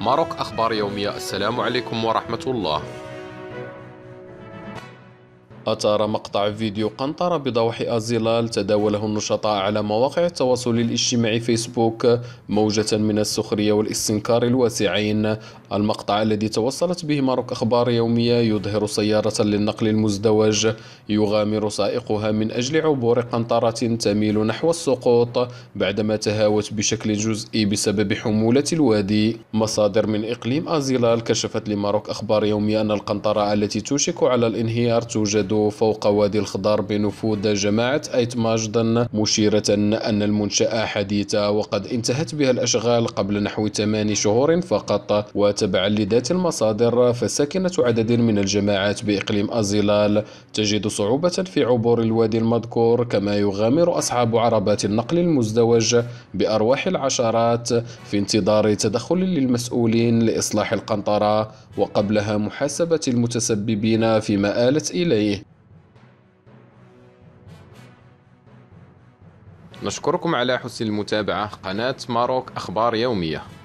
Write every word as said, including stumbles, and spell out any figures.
ماروك أخبار يومية. السلام عليكم ورحمة الله. أثار مقطع فيديو قنطرة بضواحي أزيلال تداوله النشطاء على مواقع التواصل الاجتماعي فيسبوك موجة من السخرية والاستنكار الواسعين. المقطع الذي توصلت به ماروك أخبار يومية يظهر سيارة للنقل المزدوج يغامر سائقها من أجل عبور قنطرة تميل نحو السقوط بعدما تهاوت بشكل جزئي بسبب حمولة الوادي. مصادر من إقليم أزيلال كشفت لماروك أخبار يومية أن القنطرة التي توشك على الانهيار توجد فوق وادي الخضار بنفوذ جماعة آيت ماجدن، مشيرة أن المنشأة حديثة وقد انتهت بها الأشغال قبل نحو ثمان شهور فقط. وتبعا لذات المصادر فساكنة عدد من الجماعات بإقليم أزيلال تجد صعوبة في عبور الوادي المذكور، كما يغامر أصحاب عربات النقل المزدوج بأرواح العشرات في انتظار تدخل للمسؤولين لإصلاح القنطرة وقبلها محاسبة المتسببين فيما آلت إليه. نشكركم على حسن المتابعة. قناة ماروك أخبار يومية.